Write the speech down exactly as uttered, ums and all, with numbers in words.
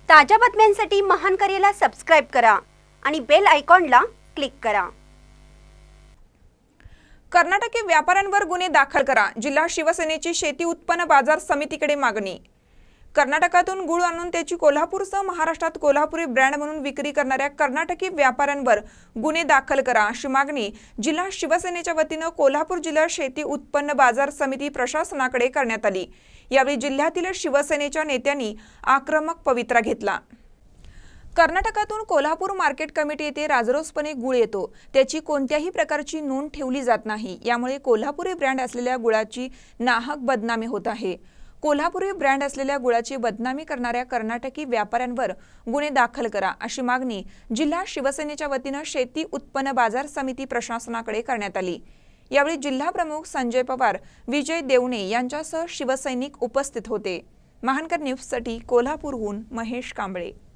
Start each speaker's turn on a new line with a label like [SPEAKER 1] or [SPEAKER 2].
[SPEAKER 1] ताज्या बातम्यांसाठी महानकर्याला सबस्क्राइब करा आणि बेल आयकॉनला क्लिक करा।
[SPEAKER 2] कर्नाटकी व्यापाऱ्यांवर गुन्हे दाखल करा, जिल्हा शिवसेनेची शेती उत्पन्न बाजार समितीकडे मागणी। कर्नाटकातून गुळ आणून त्याची कोल्हापूरसह महाराष्ट्रात कोल्हापुरी ब्रँड म्हणून विक्री करणाऱ्या कर्नाटकी व्यापाऱ्यांवर गुन्हे दाखल करा अशी मागणी जिल्हा शिवसेनेच्या वतीने कोल्हापूर जिल्हा शेती उत्पन्न बाजार समिती प्रशासनाकडे करण्यात आली। यावेळी जिल्ह्यातील शिवसेनेच्या नेत्यांनी आक्रमक पवित्रा घेतला। कर्नाटकातून कोल्हापूर मार्केट कमिटी येथे राजरोसपणे गुळ येतो, त्याची कोणत्याही प्रकारची नोंद ठेवली जात नाही। यामुळे कोल्हापुरी ब्रँड असलेल्या गुळाची नाहक बदनामी होत आहे। कोल्हापुरी ब्रँड असलेल्या गुळाची बदनामी करणाऱ्या कर्नाटकी व्यापाऱ्यांवर गुन्हे दाखल करा अशी मागणी जिल्हा शिवसेनेच्या वतीने शेती उत्पन्न बाजार समिती प्रशासनाकडे करण्यात आली। यावेळी जिल्हा प्रमुख संजय पवार, विजय देवणे यांच्यासह शिवसैनिक उपस्थित होते। महानकर न्यूज साठी कोल्हापूरहून महेश कांबळे।